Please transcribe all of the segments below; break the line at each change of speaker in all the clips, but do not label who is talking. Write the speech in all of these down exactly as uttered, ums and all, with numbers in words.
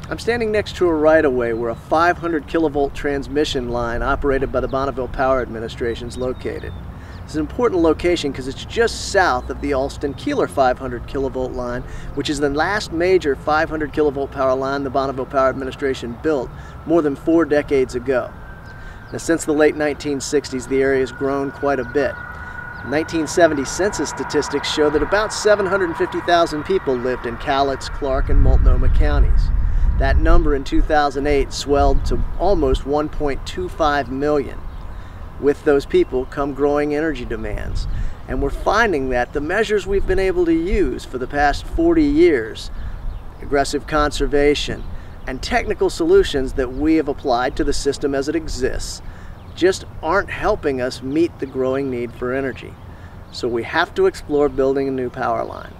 I'm standing next to a right-of-way where a five hundred kilovolt transmission line operated by the Bonneville Power Administration is located. It's an important location because it's just south of the Alston-Keeler five hundred kilovolt line, which is the last major five hundred kilovolt power line the Bonneville Power Administration built more than four decades ago. Now, since the late nineteen sixties, the area has grown quite a bit. nineteen seventy census statistics show that about seven hundred fifty thousand people lived in Cowlitz, Clark, and Multnomah counties. That number in two thousand eight swelled to almost one point two five million. With those people come growing energy demands. And we're finding that the measures we've been able to use for the past forty years, aggressive conservation, and technical solutions that we have applied to the system as it exists, just aren't helping us meet the growing need for energy. So we have to explore building a new power line.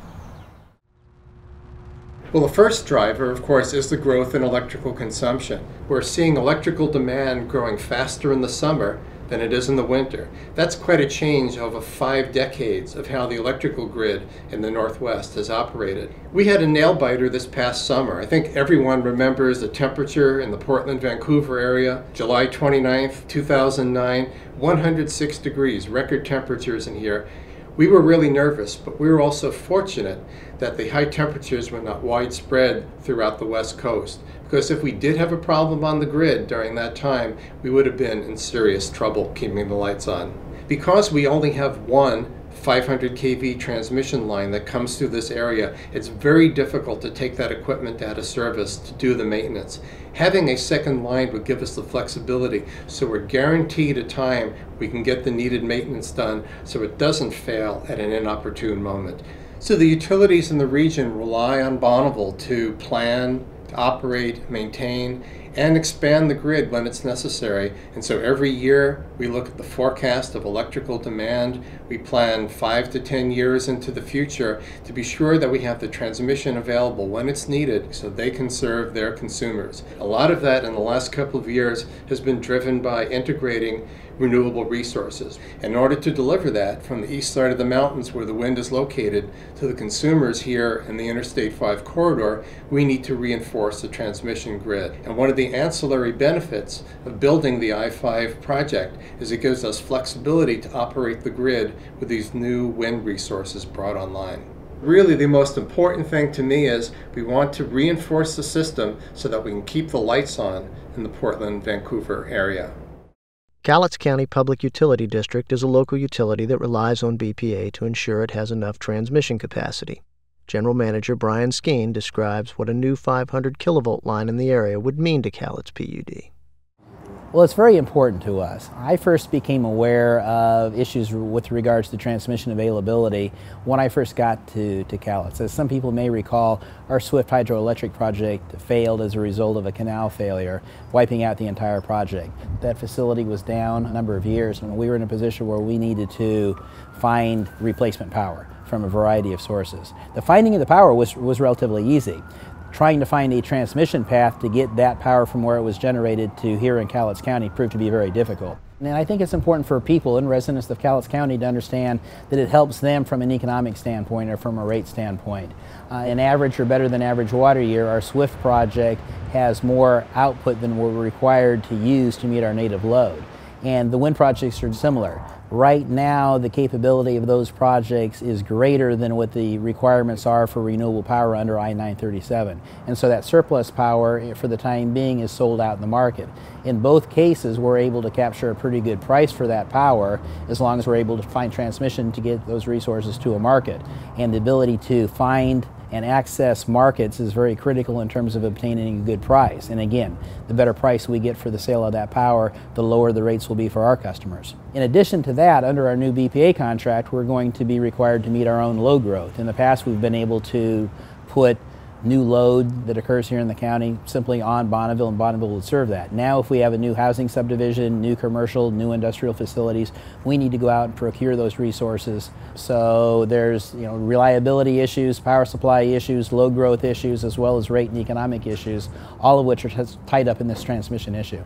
Well, the first driver, of course, is the growth in electrical consumption. We're seeing electrical demand growing faster in the summer than it is in the winter. That's quite a change over five decades of how the electrical grid in the Northwest has operated. We had a nail-biter this past summer. I think everyone remembers the temperature in the Portland-Vancouver area, July twenty-ninth, two thousand nine, one hundred six degrees, record temperatures in here. We were really nervous, but we were also fortunate that the high temperatures were not widespread throughout the West Coast. Because if we did have a problem on the grid during that time, we would have been in serious trouble keeping the lights on. Because we only have one five hundred K V transmission line that comes through this area, it's very difficult to take that equipment out of service to do the maintenance. Having a second line would give us the flexibility, so we're guaranteed a time we can get the needed maintenance done so it doesn't fail at an inopportune moment. So the utilities in the region rely on Bonneville to plan, to operate, maintain, and expand the grid when it's necessary. And so every year we look at the forecast of electrical demand. We plan five to ten years into the future to be sure that we have the transmission available when it's needed so they can serve their consumers. A lot of that in the last couple of years has been driven by integrating renewable resources. In order to deliver that from the east side of the mountains where the wind is located to the consumers here in the Interstate five corridor, we need to reinforce the transmission grid. And one of the ancillary benefits of building the I five project is it gives us flexibility to operate the grid with these new wind resources brought online. Really, the most important thing to me is we want to reinforce the system so that we can keep the lights on in the Portland-Vancouver area.
Cowlitz County Public Utility District is a local utility that relies on B P A to ensure it has enough transmission capacity. General Manager Brian Skeen describes what a new five hundred kilovolt line in the area would mean to Cowlitz P U D.
Well, it's very important to us. I first became aware of issues with regards to transmission availability when I first got to, to Cowlitz. As some people may recall, our Swift Hydroelectric project failed as a result of a canal failure, wiping out the entire project. That facility was down a number of years, and we were in a position where we needed to find replacement power from a variety of sources. The finding of the power was, was relatively easy. Trying to find a transmission path to get that power from where it was generated to here in Cowlitz County proved to be very difficult. And I think it's important for people and residents of Cowlitz County to understand that it helps them from an economic standpoint or from a rate standpoint. Uh, an average or better than average water year, our SWIFT project has more output than we're required to use to meet our native load. And the wind projects are similar. Right now, the capability of those projects is greater than what the requirements are for renewable power under I nine thirty-seven. And so that surplus power, for the time being, is sold out in the market. In both cases, we're able to capture a pretty good price for that power as long as we're able to find transmission to get those resources to a market. And the ability to find and access markets is very critical in terms of obtaining a good price. And again, the better price we get for the sale of that power, the lower the rates will be for our customers. In addition to that, under our new B P A contract, we're going to be required to meet our own load growth. In the past, we've been able to put new load that occurs here in the county simply on Bonneville, and Bonneville would serve that. Now, if we have a new housing subdivision, new commercial, new industrial facilities, we need to go out and procure those resources. So there's, you know, reliability issues, power supply issues, load growth issues, as well as rate and economic issues, all of which are tied up in this transmission issue.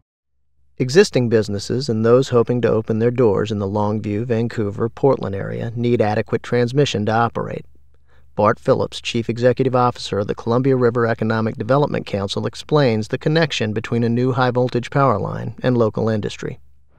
Existing businesses and those hoping to open their doors in the Longview, Vancouver, Portland area need adequate transmission to operate. Bart Phillips, Chief Executive Officer of the Columbia River Economic Development Council, explains the connection between a new high-voltage power line and local industry.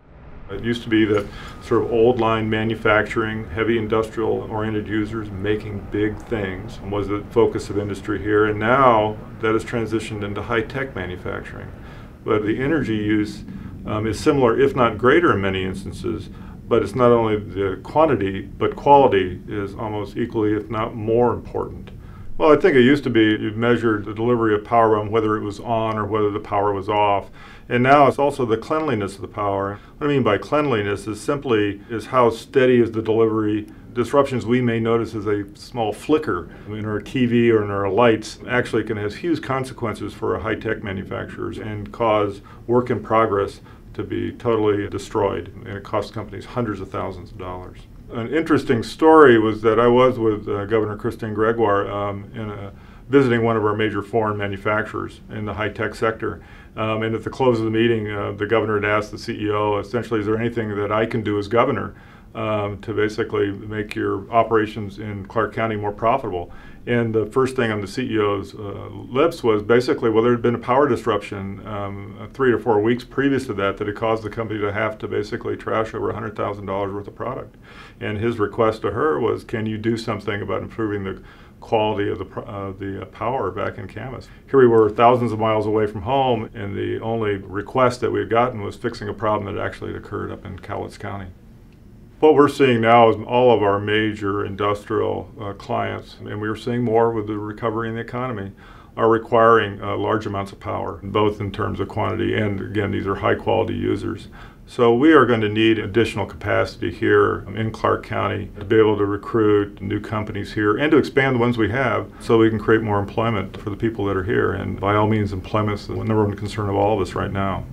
It used to be that sort of old line manufacturing, heavy industrial-oriented users making big things was the focus of industry here, and now that has transitioned into high-tech manufacturing. But the energy use um, is similar, if not greater in many instances, but it's not only the quantity, but quality is almost equally, if not more important. Well, I think it used to be you measured the delivery of power on whether it was on or whether the power was off. And now it's also the cleanliness of the power. What I mean by cleanliness is simply is how steady is the delivery. Disruptions we may notice as a small flicker in our T V or in our lights actually can have huge consequences for high-tech manufacturers and cause work in progress to be totally destroyed. And it costs companies hundreds of thousands of dollars. An interesting story was that I was with uh, Governor Christine Gregoire um, in a, visiting one of our major foreign manufacturers in the high-tech sector. Um, and at the close of the meeting, uh, the governor had asked the C E O, essentially, is there anything that I can do as governor um, to basically make your operations in Clark County more profitable? And the first thing on the C E O's uh, lips was basically, well, there had been a power disruption um, three or four weeks previous to that that had caused the company to have to basically trash over one hundred thousand dollars worth of product. And his request to her was, can you do something about improving the quality of the, uh, the power back in Camas? Here we were thousands of miles away from home, and the only request that we had gotten was fixing a problem that actually had occurred up in Cowlitz County. What we're seeing now is all of our major industrial uh, clients, and we are seeing more with the recovery in the economy, are requiring uh, large amounts of power, both in terms of quantity and, again, these are high quality users. So we are going to need additional capacity here in Clark County to be able to recruit new companies here and to expand the ones we have so we can create more employment for the people that are here. And by all means, employment is the number one concern of all of us right now.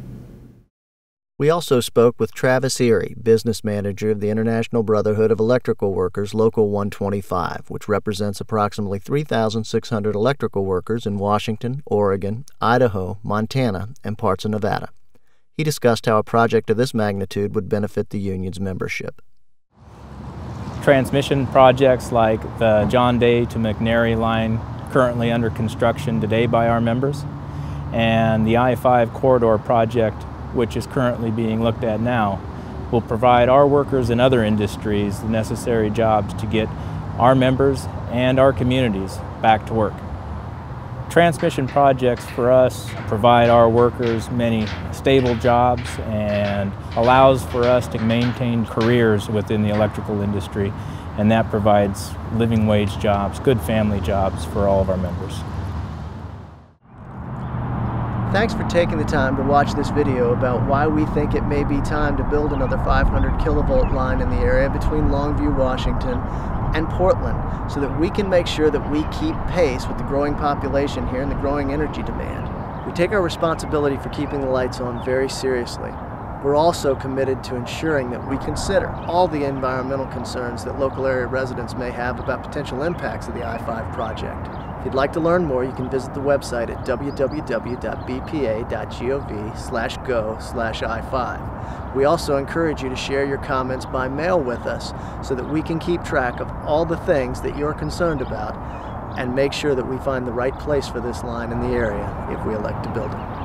We also spoke with Travis Erie, business manager of the International Brotherhood of Electrical Workers Local one twenty-five, which represents approximately three thousand six hundred electrical workers in Washington, Oregon, Idaho, Montana, and parts of Nevada. He discussed how a project of this magnitude would benefit the union's membership.
Transmission projects like the John Day to McNary line currently under construction today by our members, and the I five corridor project, which is currently being looked at now, will provide our workers and other industries the necessary jobs to get our members and our communities back to work. Transmission projects for us provide our workers many stable jobs and allows for us to maintain careers within the electrical industry, and that provides living wage jobs, good family jobs for all of our members.
Thanks for taking the time to watch this video about why we think it may be time to build another five hundred kilovolt line in the area between Longview, Washington and Portland so that we can make sure that we keep pace with the growing population here and the growing energy demand. We take our responsibility for keeping the lights on very seriously. We're also committed to ensuring that we consider all the environmental concerns that local area residents may have about potential impacts of the I five project. If you'd like to learn more, you can visit the website at w w w dot b p a dot gov slash go slash I five. We also encourage you to share your comments by mail with us so that we can keep track of all the things that you're concerned about and make sure that we find the right place for this line in the area if we elect to build it.